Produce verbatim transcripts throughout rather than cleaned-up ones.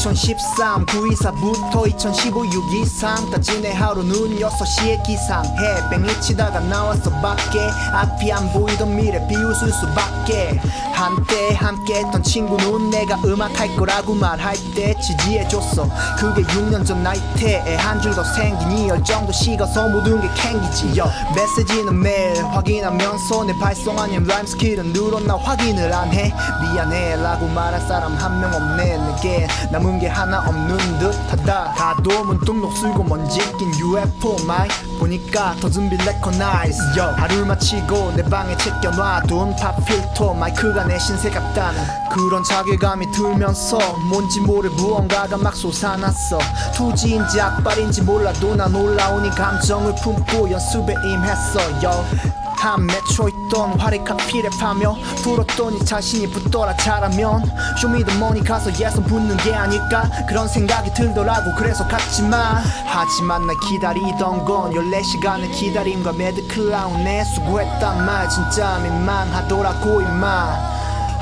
이천십삼 구이사부터 이천십오 육이삼까지 내 하루는 여섯 시에 기상해. 뺑이 치다가 나왔어 밖에. 앞이 안 보이던 미래 비웃을 수밖에. 한때 함께했던 친구는 내가 음악할 거라고 말할 때 지지해줬어. 그게 육 년 전 나이테에 한 줄 더 생긴 이 열정도 식어서 모든 게 캥기지. 요 메시지는 매일 확인하면서 내 발성 아닌 라임 스킬은 늘었나 확인을 안 해. 미안해 라고 말할 사람 한 명 없네. 내게 남은 게 하나 없는 듯하다. 가도 문득 녹슬고 먼지 낀 유에프오 마이 보니까 더듬비 레코나이즈. 하루를 마치고 내 방에 챙겨놔둔 팝 필터 마이크가 내 신세 같다는 그런 자괴감이 들면서 뭔지 모를 무언가가 막 솟아났어. 투지인지 악발인지 몰라도 난 올라오니 감정을 품고 연습에 임했어. yo. 한 맺혀 있던 화려한 피랩하며 풀었더니 자신이 붙더라. 잘하면 쇼미더머니 가서 예선 붙는 게 아닐까 그런 생각이 들더라고. 그래서 갔지만 하지만 날 기다리던 건 열네 시간의 기다림과 매드클라운. 내 수고했단 말 진짜 민망하더라고 임마.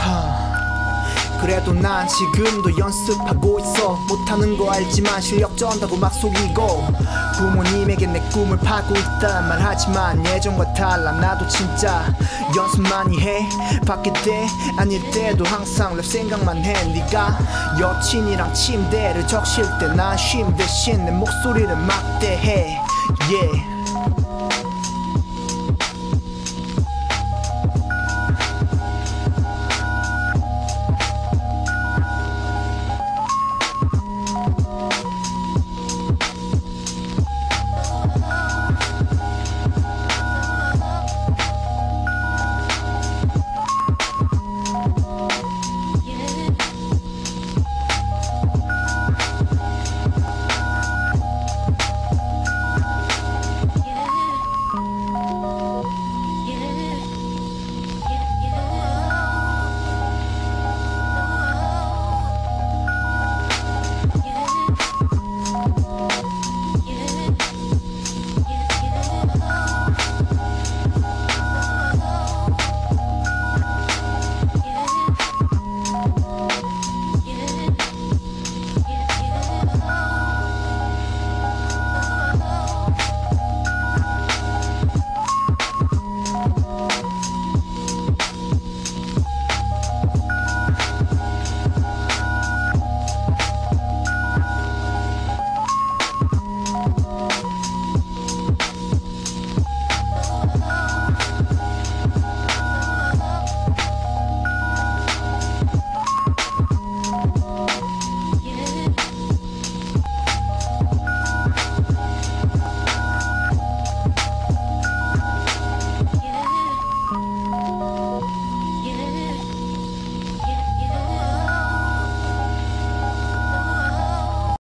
그래도 난 지금도 연습하고 있어. 못하는 거 알지만 실력 쩐다고 막 속이고 부모님에게 내 꿈을 파고 있단 말하지만 예전과 달라. 나도 진짜 연습 많이 해. 바뀔 때 아닐 때도 항상 랩 생각만 해. 네가 여친이랑 침대를 적실 때 난 쉼 대신 내 목소리를 막대해. yeah.